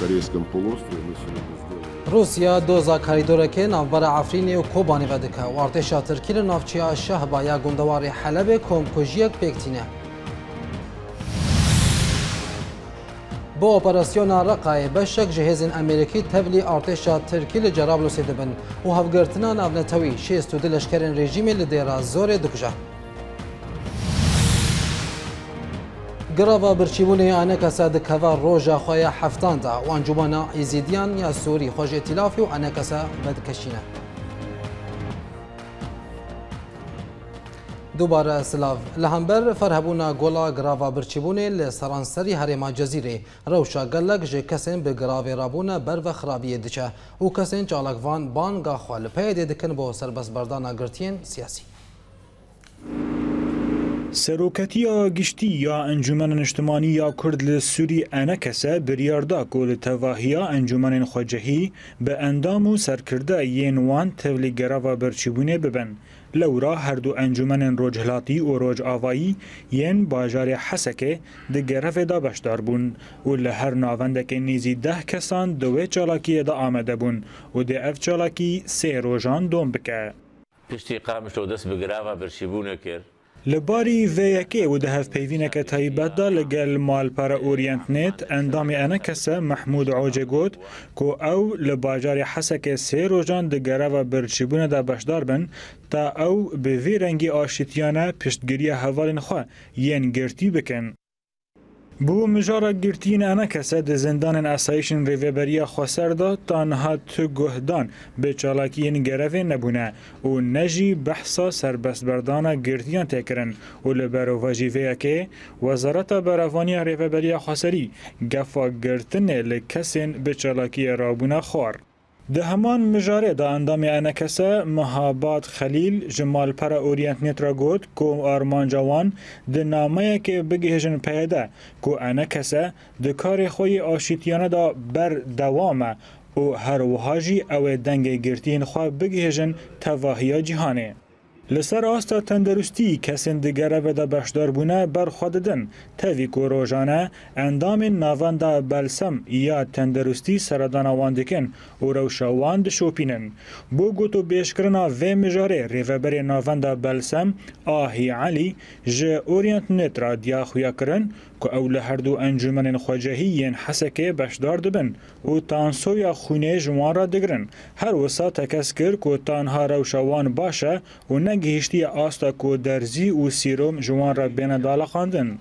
Корейском полуострове мы сегодня сделали. روسیا دوزا کاریدورکه نافبر عفرینی و کوبانی ودکه و ارتشا ترکی لنافچیا شهبا یا گندواری حلب کم کجیک بکتینه. با اپراسیون رقای بشک جهازین امریکی تبلی ارتشا ترکی لجرابلس دبن و هفگرتنا نافنتوی شیست و دلشکرین رژیم لدیرا زور دکجه. گراوا برچیبونی آنکه ساد کوا روجا خویا هفتان دا و انجمنا ایزیدیان یا سوری خوش ائتلافی و آنکه سا بدکشینه. دوباره سلاف لهمبر فرهبونا گولا گراوا برچیبونی لسرانسری هرما جزیره روشا گلک جه کسین به گراوی رابونا بر و خرابی دچه و کسین چالکوان بانگا خوال پیدا دکن با سربس بردانا گرتین سیاسی. سروکتیا گشتی یا انجمن اجتماعی یا کرد لسوری انکسه بریاردا کول تواهیا انجمن خواجهی به اندام و سرکرده ینوان تولی گراوا برچیبونه ببن. لورا هر دو انجمن روجهلاتی و روج آوایی ین باجار حسکه ده گرفه دا بشدار بون و لهر ناوندک نیزی 10 کسان دوی چالاکی دا آمده بون و ده اف چالاکی 3 روژان دوم بکه. پشتی قامش رو دست بگراوا برچیبونه کرد. لباری ویکی و ده هف پیوینک تایبت دا لگل مالپار اورینت نیت اندام انکسه محمود عوجه گود که او لباجار حسک 3 روزان ده گراوا برچیبونه دا بشدار بن تا او به وی رنگی آشتیانه پشتگیری حوالین خواه ین گرتی بکن. بو مجارا گرتین انکسه ده زندان اسایشن ریوبریا خسر دا تانها تو گهدان به چالاکین گروه نبونه و نجی بحثا سربست بردانا گرتیان تکرن و لبرو وجیوه که وزارت براوانی ریوبریا خسری گفا گرتن لکسین به چالاکی رابونه خوار. ده همان مجاره دا اندام انکسه مهابات خلیل جمال پر اورینت نیت را گود که آرمان جوان ده نامه که بگیهجن پیده که انکسه ده کار خوی آشتیانه دا بر دوامه و هر وحاجی او دنگ گرتین خواه بگیهجن تواهی جهانه. لسر آستا تندرستی کسین دیگره بده بشدار بونه برخواددن تاوی که روزانه اندام ناوانده بلسم یا تندرستی سردان واندکن و روشاواند شوپینن. بو گوتو بیشکرنا و مجاره ریوبر ناوانده بلسم آهی علی جه اورینت نیت را دیا خویا کرن که اول هر دو انجمن خواجهیین حسکه بشدار دبن و تانسویا خونه جوان را دگرن. هر وسا تکس کر که تانها روشاوان باشه و نگهشتی آستا که درزی و سیروم جوان را بین دالا خاندن.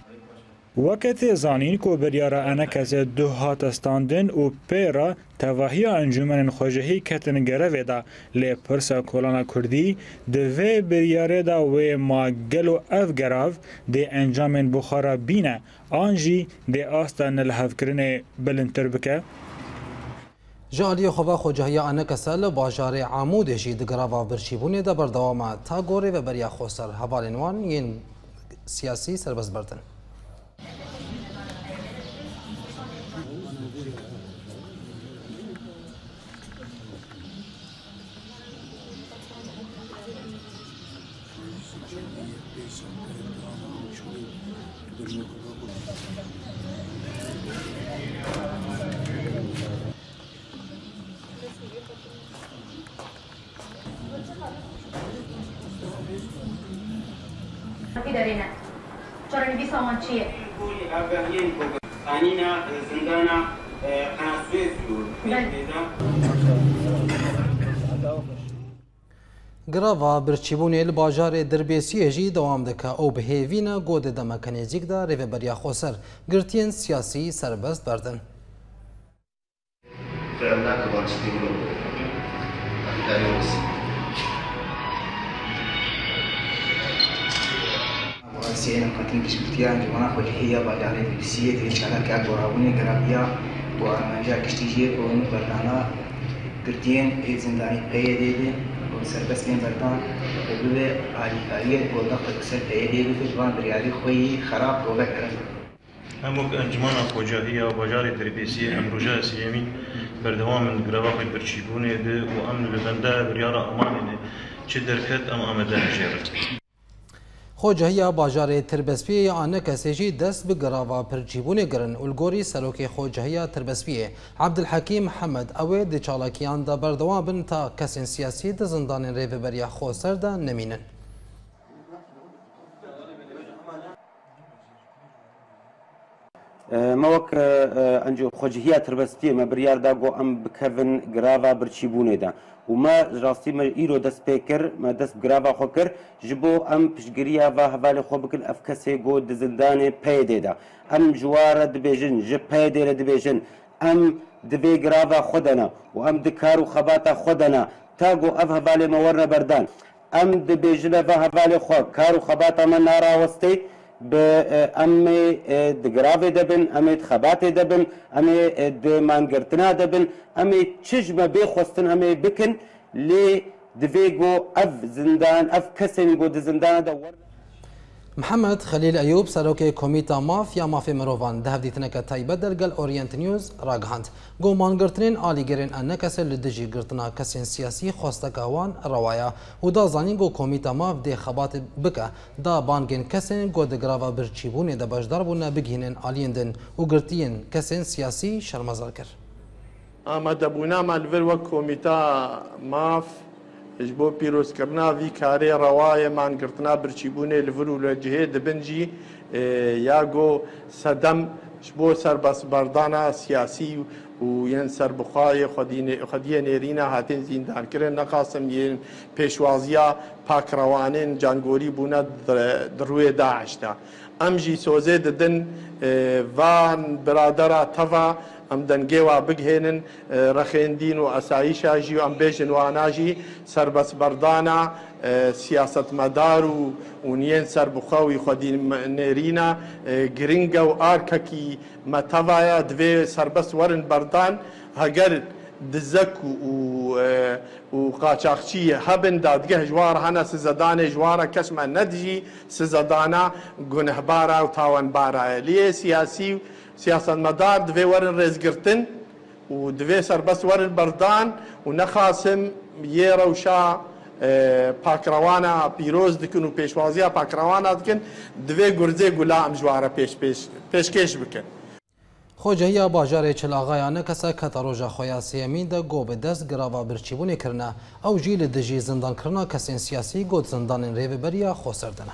وقت زانین که بریارا انکز دو هات استاندن و پیرا تواهی انجمن خواجهی کتن گره دا لی پرسا کلانا کردی دوی بریاره دا و ما گلو اف گراو دی انجامن بخارا بینه آنجی دی آستا نلحف کرنه بلندتر بکه. جالی خواه خواجهی انکسه لباجار عمود جید گراوا برچیبونه دا بردوامه تا گوره و بریا خوصر حوالینوان ین سیاسی سربست بردن. دارینه چرا نبی سامان چیه؟ گراوا برچیبونی لباجار دربیسیه جی دوام دکه او بهیوینا گود دمکنیزیک دا ریوبریا خوصر گرتین سیاسی سربست بردن. سينا كاتين بسكتيان جوانا خواجهية باجاري دربيسية تريشانا كأقورابوني غرابيا وأرمانجا كشتيجي كونو بردانا گرتين اي زنداني پيه ديدي وسربس بين بردان وبلوه آليكارية والضغط كسر پيه ديدي جوان برياري خوي خراب دوغا کرن. همو انجمانا خواجهية باجاري دربيسية امروجا سيامي بردوام من غرابا برچيبوني دي وامن لبنده بريارا اماني چه دركت ام آمده نجيرت. خوجهیا باجار تربسپی آن کسیجی دست به گراوا پرچیبونه گرن الگوری سلوک خوجهیا تربسپی عبدالحکیم محمد اوه دی چالاکیان دا بردوام بن تا کسین سیاسی د زندان ریوبریا خو سر دا نمینن. موك انجو خوجهيا تربستي ما بريار دا جو ام بكفن غرافا برچيبونه دا وما راستي ما ايرو دس بيكر ما دس غرافا خوكر جبو ام بشغريا و حوالي خو بكل افكسي جو دزنداني بيدي دا ام جوار دبيجن ج بيدي دبيجن ام دبي غرافا خدنا وام دكارو خباتا خدنا تاغو اف حوالي مورنا بردان ام دبيجن و حوالي خو كارو خباتا من نارا وستي امي دغرافي دبن امي خباتي دبن امي دمانغرتنا دبن امي تشجما بيخوستن امي بكن لي دفيغو اف زندان اف كسنغو دزندان دا محمد خليل ايوب سروكي كوميتا مافيا مافي مروفان دهف ديتنك تايبه درجل اورينت نيوز راغهاند جو مانغرتنين آلي گرين انكسل لدجي گرتنا كسين سياسي خوستكاوان روايا ودا زانين جو كوميتا ماف دي خبات بكا دا بانگين كسين جو دگراوا برچيبون دا بجدار بونا بگهينن آليندن وگرتين كسين سياسي شرمزار كر اما دبونا مالفر وكوميتا ماف جبو پیروز کرنا وی کاری روای من گرتنا برچیبونه لورو لجهه دبنجی یاگو صدم جبو سر بس بردانا سیاسی و ین سر بخای خدیه نیرینا هاتین زیندان کرن نقاسم ین پیشوازیا پاک روانین جانگوری بونا دروی داعش دا امجی سوزه ددن وان برادرا تفا ام دنگیوا بگهینن رخیندین و اسایشا جی و ام بیجن واناجی سر بس بردانا سیاست مدار و نین سر بخواوی خودین نیرینا گرینگ و آرککی متوایا دوی سر بس ورن بردان هگر دزک و قاچاقچی هبن دادگه جوار هنا سزدان جوار کشم ندجی سزدانا گنهبارا و تاوانبارا لیه سیاسی سیاست مدار دوی ورن رزگرتن و دوی سربست ورن بردان و نخاسم یه روشا پاکروانا پیروز دکن و پیشوازیا پاکروانا دکن دوی گرزه گلا ام جوارا پیشکش بکن خوجهیا باجار چلاغایانه کسا کتاروجا خویا سیمین دا گو به دست گراوا برچیبونی کرنا او جیل دجی زندان کرنا کسین سیاسی گود زندان ریوبریا خو سردنه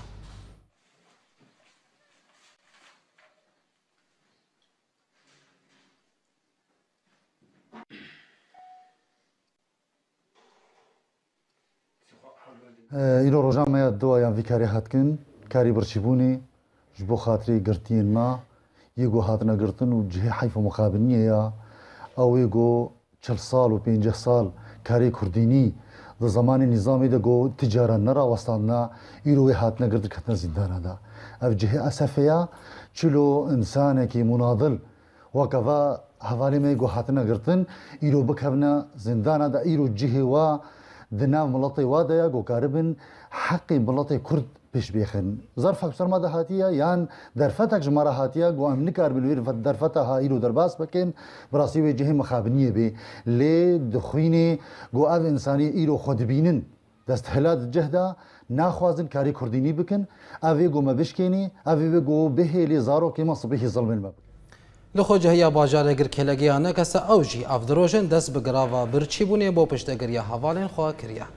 ایلو روزا ما دو یا ویکاری هاتکن کاری برچیبونی جبو خاطری گرتین ما یگو هاتنا گرتن و جه حیف مقابلنیه یا او یگو 40 سال و 50 سال کاری کردینی در زمان نظامی دا گو تجارت نرا وستاننا ایلو هاتنا گرتن کتنا زندانا دا اف جه اسفیا چلو انسانه کی مناضل وکوا حوالی ما یگو هاتنا گرتن ایلو بکبنا زندانا دا ایلو جه و دناو ملطي وادايا جو كاربن حقي ملطي كرد بيش بيخن ظرفك بسر ما هاتيا يان درفتك جمارة هاتيا جو ام نكار بالوير درفتها ايلو درباس بكن براسي وجهه مخابنيه بي لي دخويني جو اف انساني ايلو خود بينن دستهلات جهدا ناخوازن كاري كرديني بكن افي جو ما بشكيني افي جو به لي زارو كيما صبيحي ظلم المبكن لخوجهیا باجار گرکلگیانه کس اوجی افدروژن دست به گراوا برچیبونه با پشتگیری حوالین خواه کریا.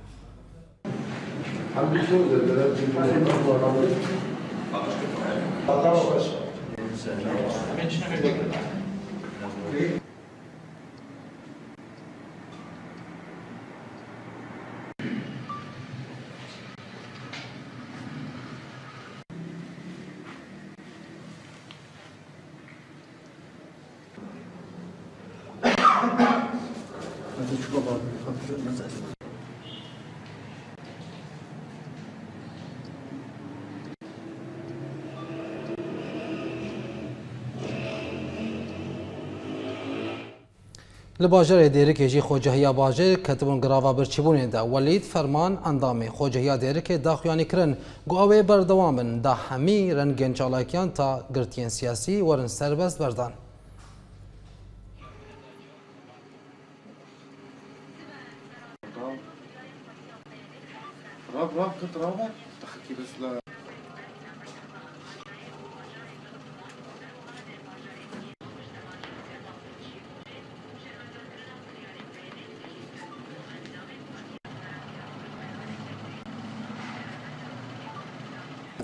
لباجر دیرک جی خوجهیا باجر کتبون گراوا برچیبونه دا ولید فرمان اندامه خوجهیا دیرک داخیانی کرن گوه بردوامن دا همی رنگین چالاکیان تا گرتین سیاسی ورن سربست بردان راب كنت رابع تحكي بس لا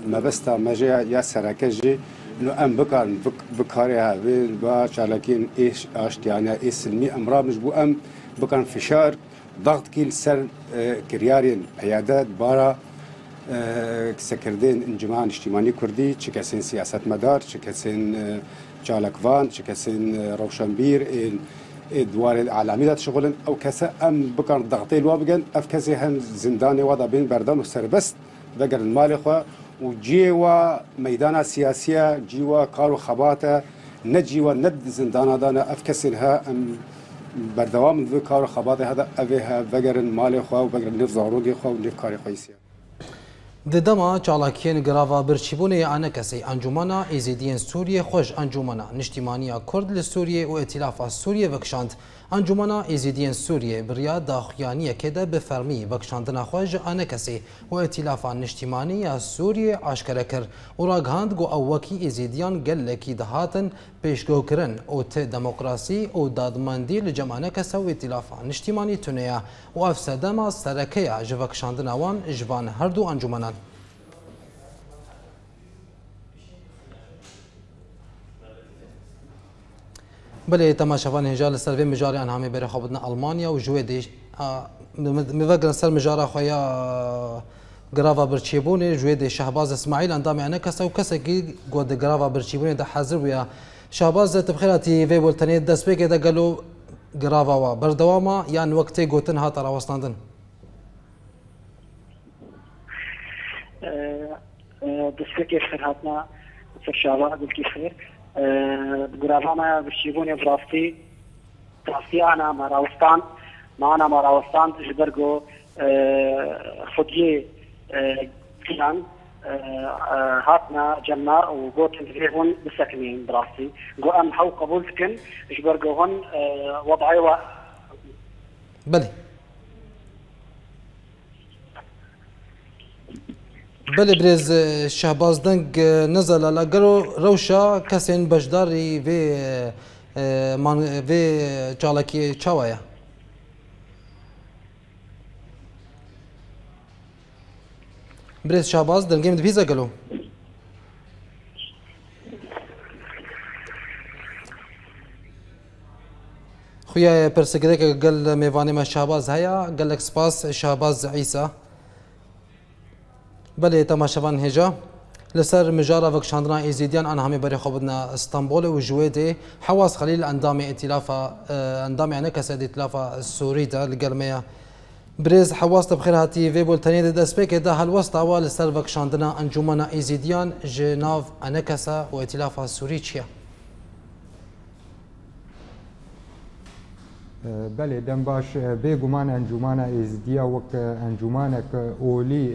ما بستا مجا يا سركجي انه ام بكان بكاريها با شالكين ايش اشت يعني ايش سلمي امرا مش بو ام بكان فشار ضغط كيل سر كريارين عيادات بارا سكردين انجماع اجتماعي كردي تشكسين سياسة مدار تشكسين شالكفان تشكسين روشنبير دوار العالمية شغلن او كسا ام بكان ضغطي الوابجن افكسي هم زنداني وضع بين بردان وسربست بقر المالخه وجيوا ميدانا سياسية جيوا كارو خباته نجيوا ند زندانا دانا افكسرها ام بردوام ذو كارو خباته هذا ابيها بقر المالخه وبقر نف زاروغي خو ونف كاري خويسيا ددما چالاکین گراوا برچیبونی آن کسی انجمنا ایزیدین سوریه خوش انجمنا نشتیمانیا کرد لسوریه و ائتلاف سوریه وکشاند انجمنا ایزیدین سوریه بریا داخیانی کده به فرمی وکشاندنا خوش آن کسی و ائتلاف نشتیمانی سوریه آشکار کرد و راگهاند گو اوکی ایزیدیان گلکی دهاتن پیشگو کرن او ت دموکراسی او دادماندی لجمعانه کسا و ائتلاف نشتیمانی تونیا و افسدما سرکه جوکشاندنا وان جوان هر دو انجمنان بله تماشاوان هجال سر مجاری آن همه بره خوابدن آلمانیا و جوی دیش میوگرن سر مجارا خویا گراوا برچیبونه جوی دی شهباز اسماعیل اندام آن کسا و کسی که گود گراوا برچیبونه ده حاضر ویا شهباز تبخیراتی وی بولتنی دست بگه ده گلو گراوا و بردواما یان وقتی گوتن ها ترا وستاندن دست بگه خیراتنا سر شهباز بلکی خیر گراواما برشیبونی براستی أنا مراوستان معنا مراوستان جبرجو خديه كيان هاتنا جمع وقوت هون بسكنين براسي جو أم حو قبولتكن جبرجو هون وضعي بلي بله برز شهباز دنگ نزل لگرو روشا کسین بجداری و چالکی چاوایا برز شهباز دنگیم دویزا گلو خویا پرسگره که گل میوانی ما شهباز هیا گلک سپاس شهباز عیسا بله تماشاوان هجا لسر مجارا وکشاندنا ایزیدیان آن همه بری خوابدنا استانبول و جویده حواس خلیل اندام ائتلاف اندام یعنی کسد ائتلاف سوری دا لگرمیا برز حواس تبخیر هاتی وی بولتنی دست بک ده هلوست اول لسر وکشاندنا انجمنا ایزیدیان جناف انکسا و ائتلاف سوری چیه؟ بله دم باش بگمان انجمنا ایزیدیا وک انجمنا اولی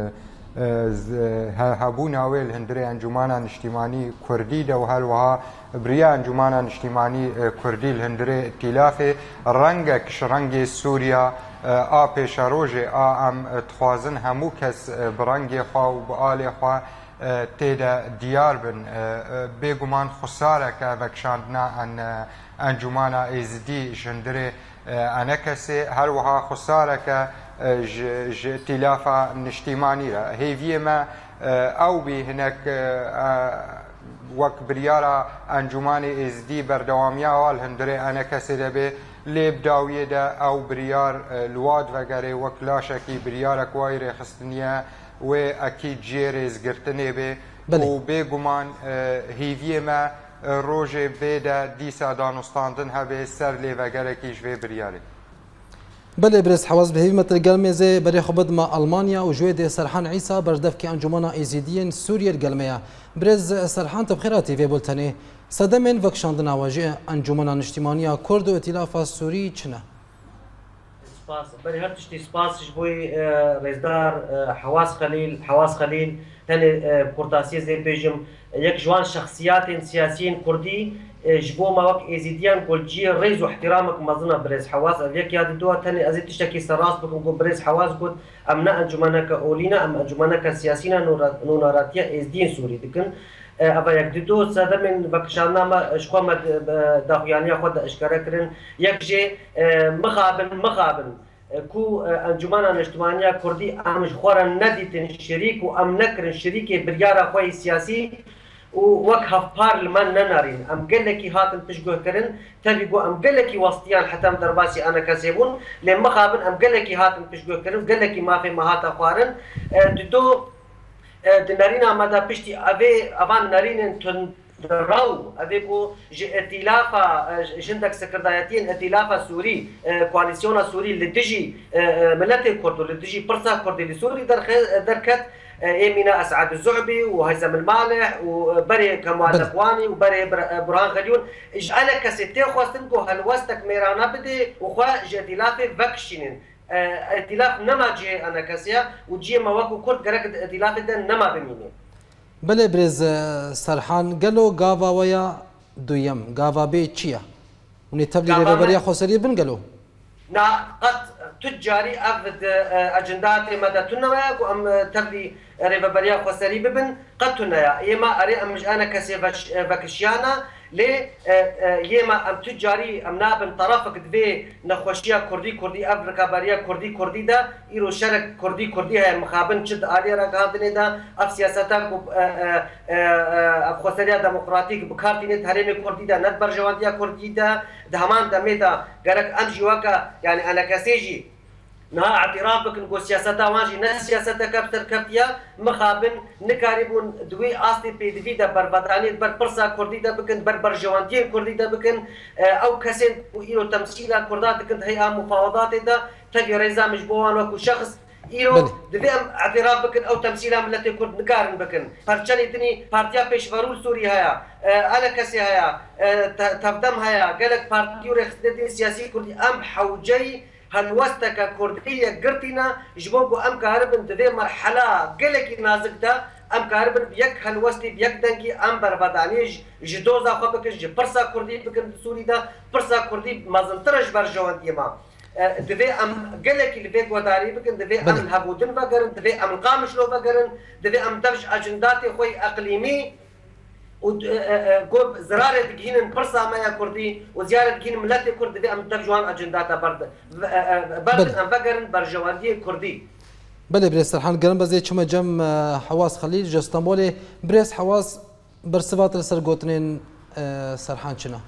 هبون اویل هندری انجمنا نشتیمانی کردی ده و هلوها بریا انجمنا نشتیمانی کردی الهندری ائتلاف رنگکش رنگ سوریا آ پیش روز ام تخوازن همو کس برنگ خوا و بآل خوا تیدا دیار بن بگمان خساره که بکشاندنا ان انجمنا ایزدی جندری انکسی هلوها خساره که ائتلاف نشتیمانی را هیوی ما او بی هناك وك بريارا انجمان ازدي بردواميا والهندري انا كسيده به ليب داويه دا او بريار الواد وغيره وكلاشكي بريارا كواير خستنيا و اكيد جيرز غرتني به و بيغمان هيفي ما روجي بيدا ديسا دانستاندن هبه سر لي وغيره كيش في برياري بله برز حواس به متر گلمزه برای خبد ما آلمانیا و جوید سرحان عیسی بردف کی انجمنا ایزیدین سوریه گلمیا برز سرحان تبخیراتی وی بولتنی صدمن وکشاندنا واجه انجمنا نشتیمانیا کرد و ائتلاف سوری چنه سپاس برای هر تشتی سپاس جبوی رزدار حواس خلیل تن پورتاسیه زی پیجم یک جوان شخصیات سیاسیین کردی جبو ما وقت ازيديان كل جي ريز واحترامك مظنه بريز حواس افيك يا دو تاني ازيد تشتكي سراس بكم بريز حواس قلت امنا انجمانك اولينا ام انجمانك سياسينا نوراتيا ازدين سوري دكن ابا يك دو ساده من بكشانا ما شخو ما داخيانيه خد اشكاركرن يك جي مخابن كو انجمانا نجتماعية كردي امش خورا نديتن شريك وام نكرن شريك بريارة خوي سياسي ووقف بارلمان ننارين ام قال لك هاتن تشجوه كرن تبيقوا ام قال لك وسطيان حتى درباسي انا كسبون لما خابن ام قال لك هاتن تشجوه كرن قال لك ما في مهات اخوارن دو دنارينا ماذا بشتي ابي ابان نارين راو ابيكو ائتلافا جندك سكردايتين ائتلافا سوري كواليسيون سوري اللي تجي ملت الكرد اللي تجي برصا كردي لسوري دركت يمينا اسعد الزعبي وهيثم المالح وبري كمال اخواني وبري برهان غليون اجعلك كسيتي خواستنكو هالوستك ميرانا بدي وخوا ائتلافي فاكشينين ائتلاف نما جي انا كسيا وجي مواكو كرد قرق ائتلاف ده نما بميني بله برز سرحان قالوا غافا ويا دويم غافا بي تشيا وني تبلي ريبريا خسري بن قالوا نا قد تجاري افد اجندات مدى تنويا وام تبلي ريبريا خسري بن قد تنيا يما اري ام انا كسي فاكشيانا لي يما ام تجاري ام نابن طرفك دفي نخوشيا كردي افريكا باريا كردي دا ايرو شرك كردي هي مخابن شد اليا راغاندني دا اف سياستا اف خسريا ديمقراطيك بكارتيني هرمي كردي دا ندبر جوانديا كردي دا دهمان دميدا غرك امجي وكا يعني انا كسيجي نها اعترافك نقول سياستا واجي ناس سياستا كابتر كابتيا مخابن نكاربون دوي اصلي بي دي دا بربطاني بربرسا كردي دا بكن بربر جوانتين كردي دا بكن او كسين وإيرو تمثيلا كردات كنت هيئة مفاوضات دا تبي ريزا مجبوان وكو شخص إيرو دفي اعتراف بكن او تمثيلا ملتي كرد نكارن بكن برشاني دني بارتيا بيشفرول سوري هيا انا كسي هيا تفدم هيا قالك بارتيو رخصتي سياسي كردي ام حوجي هالوستك كردية قرتنا جبوكو ام كهربن دفي مرحلة قلك نازكتا ام كهربن بيك هالوستي بيك دنكي ام برباداني جدوزا خبكش جبرسا كردي بكن سوري دا برسا كردي مازنترش برجوان ديما دفي ام قلك اللي فيك وداري بكن دفي ام الهبودن بقرن دفي ام القامش لو بقرن دفي ام دفش اجنداتي خوي اقليمي وقوب زرارة تجين برصة ما يا كردي وزيارة تجين ملتي كردي في أم ترجوان أجنداتها برد أم بقرن برجوانية كردي. بله بريس سرحان قرن بزي شما جم حواس خليل جستانبولي بريس حواس برسفات السرقوتنين سرحان شنا.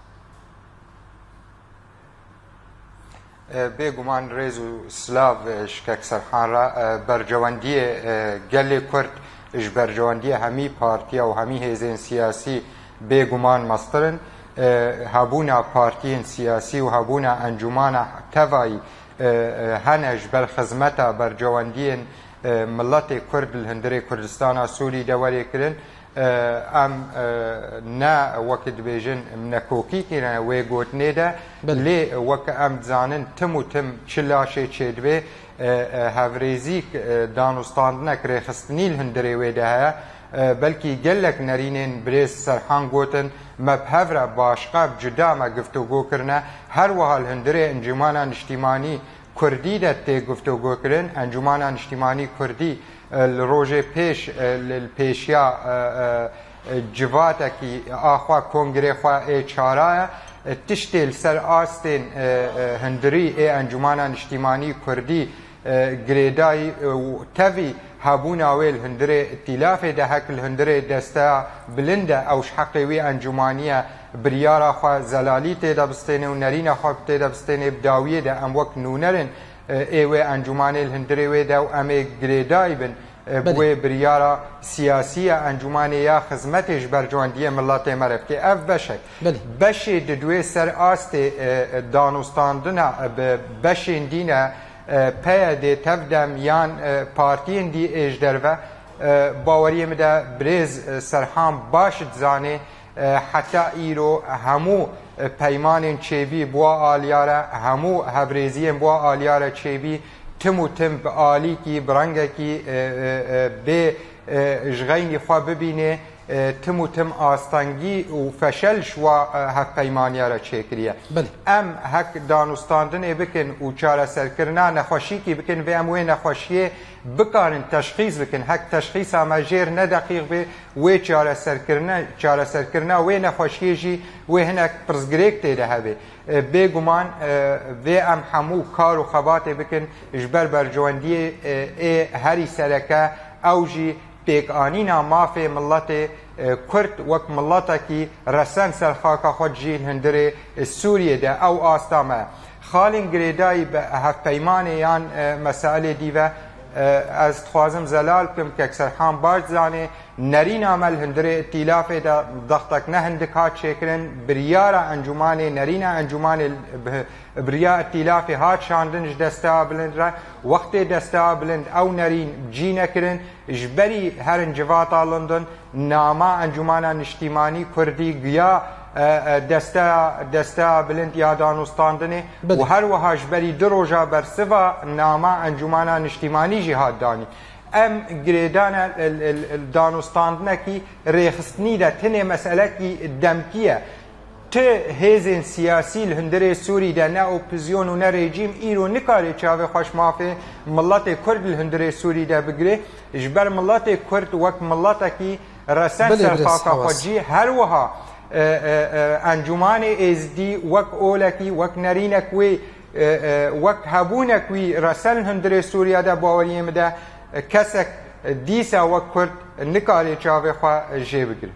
بيجومان ريزو سلاف شكك سرحان را برجواندية قلي كرد برجواندية همي بارتيا و همي هزين سياسي بيجومان مصدرن هابونا بارتيين سياسي و هابونا انجمانا تفاي هنج بالخزمتا برجوانديين ملتي كرد الهندري كردستان سوري دوري كرن ام نا وقت بيجن منكوكي كنا ويغوت نيدا لي وك ام زانن تمو تم چلاشي چيدبي هافريزيك دانوستاندنا كريخستني الهندري ويدا بلكي قالك نارينين بريس سرحان قوتن ما بهفرة باشقا بجدا ما قفتو كرنا هر وها الهندري انجمانا نشتيماني كردي دا تي قفتو كرن انجمانا نشتيماني كردي الروجي بيش البيشيا جواتكي اخوا كونغري خوا اي چارا تشتل سر آستين هندري اي انجمانا نشتيماني كردي گریدای تفی هبون آویل هندره ائتلاف ده هکل هندره دسته بلنده اوش حقیوی انجمانیه بریارا خواه زلالی تیدا بستینه و نرین خواه تیدا بستینه بداویه ده ام وقت نونرن ایوه انجمانه الهندره وی ده و امه گریدای بن بوی بریارا سیاسی انجمانه یا خزمتش برجواندیه ملت مرف که اف بشک بشی ددوی سر آست دانوستاندنا بشین دینه پای دی تفدم یان پارتین دی اجدروا باوری مده برز سرحان باشد زانه حتی ایرو همو پیمان چیبی بوا آلیاره همو هبریزی بوا آلیاره چیبی تمو تم آلی کی برنگه کی به جغینی خواه ببینه تم و تم آستانگی و فشل شوا هف پیمانی را چکریه ام هک دانستاندن بکن و چاره سرکرنا نخوشی کی بکن و اموی نخوشیه بکارن تشخیص بکن هک تشخیص هم جیر ندقیق به و چاره سرکرنا و نخوشیه جی و هنک پرزگریک تیده هبه بگمان و ام همو کار و خبات بکن جبر برجواندی هری سرکه او جی پیک آنینا مافی ملت کرد وک ملتکی رسن سرخاکا خود جیل هندره سوریه ده او آستامه خالین گریدای به هف پیمانه یان مسائل دیوه از خوازم زلال کم که سرحان باش زانه نرین عمل هندره اتلاف ده ضغطک نه هندک ها چکرن بریار انجمانه نرین انجمانه بریا اتلاف هات شاندنش دستا بلند را وقت دستا بلند او نرین جی نکرن جبری هر انجواتا لندن ناما انجمانه نشتیمانی کردی گیا دستا بلند یا دانستاندنه و هر وها جبری دروجا برسوا ناما انجمانه نشتیمانی جهاد دانی ام گریدان دانستاندنه کی ریخستنی ده تنه مسئله کی دمکیه ته هیزن سیاسی الهندره سوری ده نه اپوزیون و نه رژیم ایرو نکاری چاوه خوش مافه ملت کرد الهندره سوری ده بگره جبر ملت کرد وک ملت کی رسن سرخاکا خودجی هر وها انجمان ازدی وک اولکی وک نرینک وی وک هبونک وی رسن الهندره سوری ده باوریم ده کسک دیسا وک کرد نکاری چاوه خواه جه بگره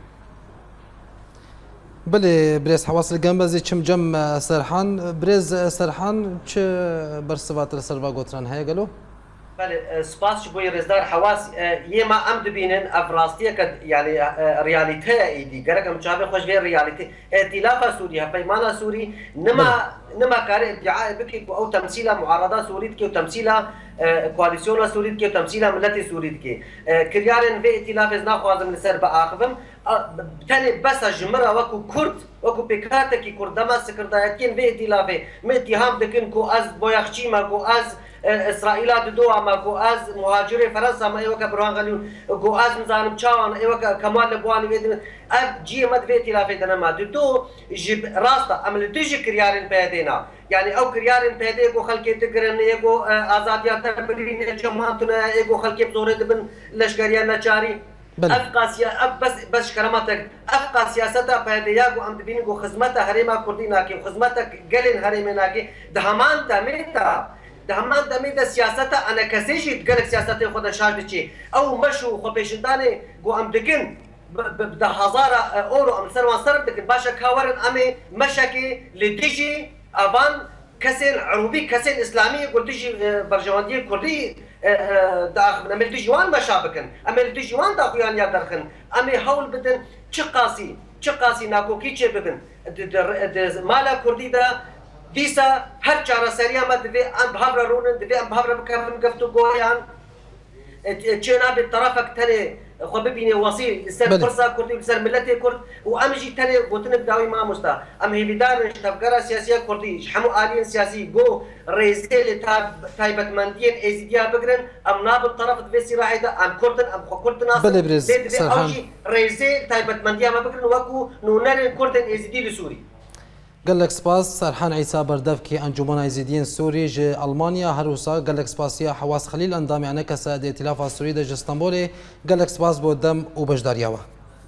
بله برز حواصل گنبزی چم جم سرحان برز سرحان چه برسوات السروا گوتران هیا گلو؟ بله سپاس بوی رزدار حواس یه ما ام دبینن افراستیه که یعنی ریالیته ایدی گرک ام چاوه خوش به ریالیته ائتلاف سوری پیمان سوری نما کار ادعاء بکی او تمثیل معارضه سورید که تمثیل کواليسيون سوريد كي تمثيلها ملتي سوريد كي كريارن في ائتلاف زنا خوازم لسر باخذم بالتالي بس جمره وكو كرد وكو بيكاتا كي كردما سكرتايتين في ائتلاف ما اتهام دكن كو از بوياخشي ما كو از اسرائيل دو ما كو از مهاجري فرنسا ما ايوكا بروان غاليون كو از مزانم تشاون ايوكا كمال بواني بيدن اب جي مد في ائتلاف دنا دو جيب راستا عمل تجي كريارن بيدينا يعني او كريارن بيدي كو خلكي تقرن يكو ازاديات تبرين جماعتنا يكو خلكي بزورد بن لشكريانا جاري افقا بس كرامتك افقا سياستا بيدياغو ام دبينغو خدمته هريما كرديناكي خدمتك قلن هريمناكي دهمان تاميتا دهمان تاميتا سياستا انا كسيشي تقلك سياستا خود شاردتشي او مشو خو بيشنداني جو ام دكن بده هزارة اورو ام سنوان صرف دكن باشا كاورن امي مشاكي لديجي افان كسين عروبي كسين اسلامي قلت تجي برجواندي كردي داخل امل دجوان مشابكن امل دجوان داخيان يا درخن امي هول بدن چقاسي ناكو كيچه ببن مالا كردي دا ديسا هر چارا سريا ما دبي ام بهبر رونن دبي ام بهبر بكفن گفتو گويان چنا بالطرفك تاني خو ببيني وصيل لسر فرصه كردي لسر ملتي كرد وامجي تاني قلت بداوي ما مستا ام هي بدار تفكر سياسيه كردي حمو الين سياسي جو ريزيل تايبت مندين ازيديا بقرن ام ناب الطرف دفسي راعده ام كردن ام خو كرد ناس اوجي ريزيل تايبت منديا ما بقرن وكو نونر كردن ازيدي لسوري قال لك سباس سرحان عيسى بردفكي انجمن ايزيديين سوري جي المانيا هروسا قال لك سباسيا حواس خليل اندامي عنك ساد ائتلاف السوري دج اسطنبول قال لك سباس بودم وبجدارياوا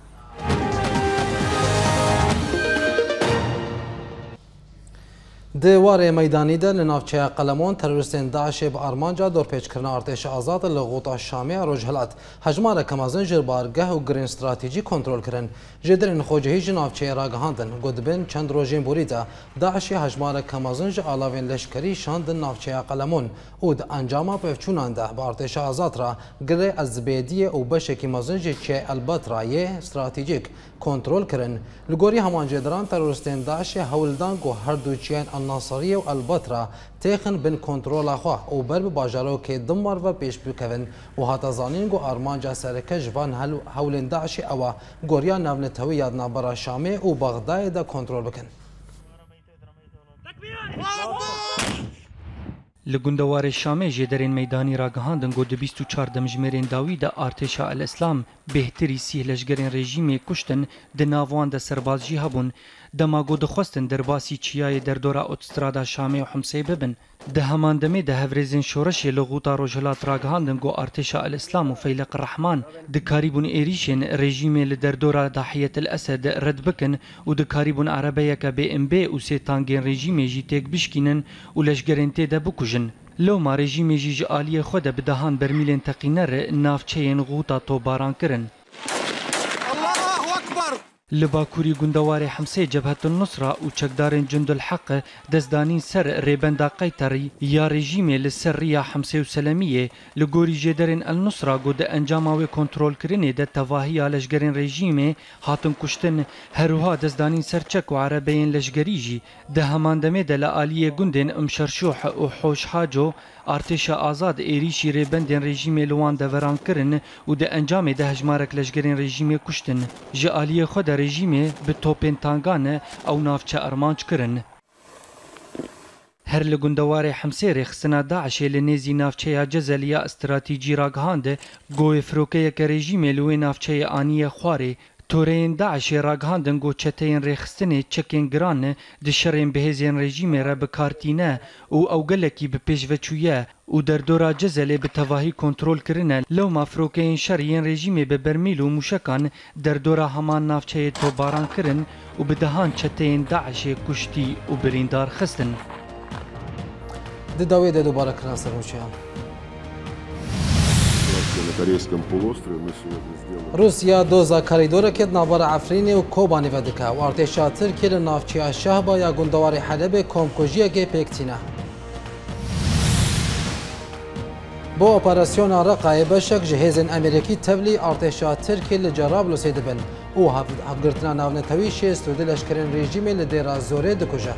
دوار ميداني ده لنافچه قلمون تروریستین داعش به آرمانجا دور پیچ کردن ارتش آزاد لغوطا الشامی روجهلات هجمار کمازن جربارگه و گرین استراتژی کنترل کردن جدرین خوجهی جنافچه راگهاندن گودبن چند روزین بوریدا داعش هجمار کمازن ج علاوه لشکری شاندن نافچه قلمون اود انجام پفچونانده با ارتش آزاد را گره از بیدیه او بشکی مازن ج چه البترای استراتژیک کنترل کردن لگوری همان جدران تروریستین داعش هولدان گو هر دوچیان الناصرية والبتراء تيخن بن كنترول أخوه أو برب باجارو كي دمر و پیش بكفن وهاتا زانين جو أرمانجا سركة جوان هولين داعش أو غوريا نافنتهوي يادنا برا شامي و بغداد دا كنترول بكن لگندوار شامی جدرین میدانی را گهاندن گو 24 دمجمرین داوی دا ارتشا الاسلام بهتری سیه لشگرین رژیم کشتن د ناوان د سربازجی هبون دما گو دخواستن درباسی چیای در دورا اتسترادا شامی و حمسی ببن ده همان دمه ده هفرزین شورش لغوطا روجلات را گهاندن گو ارتشا الاسلام و فیلق الرحمن د کاریبون ایریشن رژیم لدر دورا ضحیت الاسد رد بکن و د کاریبون عربیه که بی ام بی و سی تانگین رژیم جی تیک بشکینن و لشگرین تیده بکجن لو ما رژیم جی آلی خود بدهان برمیلین تقینر نافچین غوطا تو باران کرن لباکوری گندوار حمسه جبهة النصرة و چکدارن جند الحق دزدانین سر ریبندا قیتری یا رژیم لسریا حمسه و سلمیه لگوری جدرن النصرة گود انجاماوی کنترول کرنه ده تواهی لشگرین رژیم هاتن کشتن هروها دزدانین سر چک و عربین لشگریجی ده همان دمه ده لآلیه گندن امشرشوح و حوش حاجو ارتش آزاد ایریشی ریبندن رژیم لوان دوران کرن و ده انجام ده هجمارک لشگرین رژیم کشتن جآلیه خود رژیم به توپین تانگان او نافچه ارمانچ کرن هر لگندوار حمسه رخصنا داعش لنزی نافچه جزلیا استراتیجی را گهانده گوی فروکه که رژیم لوی نافچه آنی خواره تورین داعش راگهاندن گو چتین ریخستن چکین گران دشرین بهزین رژیم را بکارتینه او اوگلکی به پیشوچویه او در دورا جزله به تواهی کنترول کرنه لو مافروکین شرین رژیم به برمیل و موشکان در دورا همان نافچه تو باران کرن و به دهان چتین داعش کشتی و بریندار خستن د داوی د دوباره کرنا سرموشیان На Корейском полуострове мы сегодня сделали. روسیا دوزا کاریدور کد ناوار عفرین و کوبانی ودکه و ارتشا ترکی لنافچی شهبا یا گندوار حلب کمکوژی گه پیکتینه با اپراسیون رقای بشک جهیزن امریکی تبلی ارتشا ترکی لجرابلوس دبن او هفگرتنا ناونتوی شیست و دلشکرین رژیم لدیرا زوره دکوژه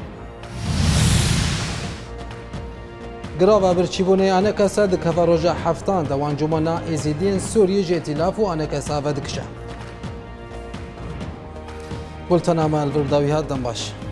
گراوا برچیبونه آنکسا دکفا روژا هفتان دوان جمعنا ازیدین سوریه جه ائتلاف و آنکسا ودکشه بولتنا مال برداوی هات دنباش